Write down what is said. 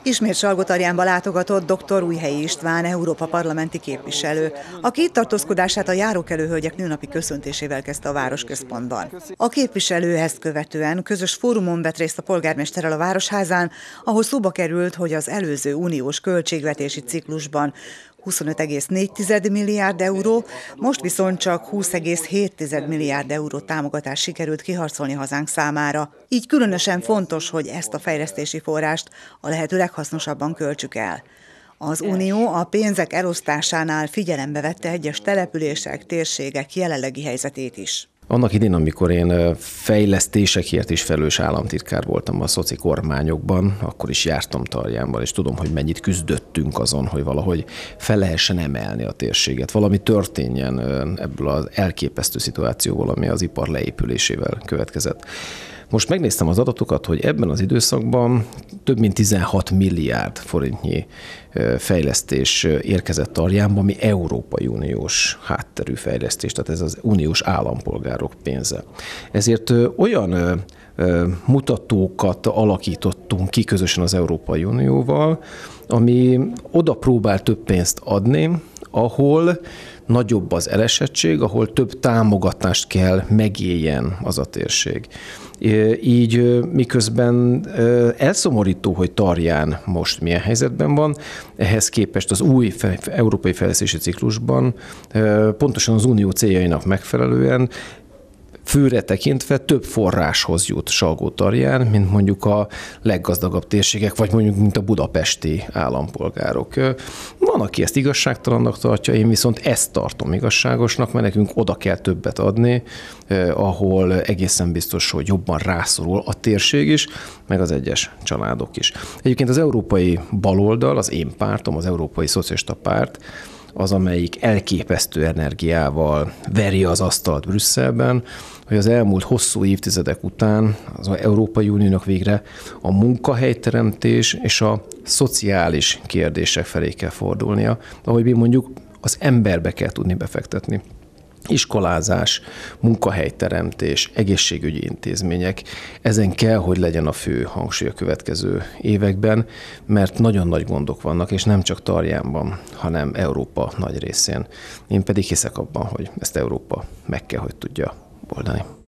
Ismét Salgótarjánba látogatott dr. Újhelyi István, Európa parlamenti képviselő, aki itt tartózkodását a járókelő hölgyek nőnapi köszöntésével kezdte a városközpontban. A képviselő ezt követően közös fórumon vett részt a polgármesterrel a Városházán, ahol szóba került, hogy az előző uniós költségvetési ciklusban 25,4 milliárd euró, most viszont csak 20,7 milliárd euró támogatást sikerült kiharcolni hazánk számára. Így különösen fontos, hogy ezt a fejlesztési forrást a lehető leghasznosabban költsük el. Az Unió a pénzek elosztásánál figyelembe vette egyes települések, térségek jelenlegi helyzetét is. Annak idén, amikor én fejlesztésekért is felelős államtitkár voltam a szoci kormányokban, akkor is jártam Tarjánban, és tudom, hogy mennyit küzdöttünk azon, hogy valahogy fel lehessen emelni a térséget. Valami történjen ebből az elképesztő szituációból, ami az ipar leépülésével következett. Most megnéztem az adatokat, hogy ebben az időszakban több mint 16 milliárd forintnyi fejlesztés érkezett Tarjánba, ami Európai Uniós hátterű fejlesztés, tehát ez az uniós állampolgárok pénze. Ezért olyan mutatókat alakítottunk ki közösen az Európai Unióval, ami oda próbál több pénzt adni, ahol nagyobb az elesettség, ahol több támogatást kell megéljen az a térség. Így miközben elszomorító, hogy Tarján most milyen helyzetben van, ehhez képest az új európai fejlesztési ciklusban pontosan az unió céljainak megfelelően főre tekintve több forráshoz jut Salgótarján, mint mondjuk a leggazdagabb térségek, vagy mondjuk mint a budapesti állampolgárok. Van, aki ezt igazságtalannak tartja, én viszont ezt tartom igazságosnak, mert nekünk oda kell többet adni, ahol egészen biztos, hogy jobban rászorul a térség is, meg az egyes családok is. Egyébként az európai baloldal, az én pártom, az Európai Szocialista Párt, az, amelyik elképesztő energiával veri az asztalt Brüsszelben, hogy az elmúlt hosszú évtizedek után az Európai Uniónak végre a munkahelyteremtés és a szociális kérdések felé kell fordulnia, ahogy mi mondjuk az emberbe kell tudni befektetni. Iskolázás, munkahelyteremtés, egészségügyi intézmények, ezen kell, hogy legyen a fő hangsúly a következő években, mert nagyon nagy gondok vannak, és nem csak Tarjánban, hanem Európa nagy részén. Én pedig hiszek abban, hogy ezt Európa meg kell, hogy tudja oldani.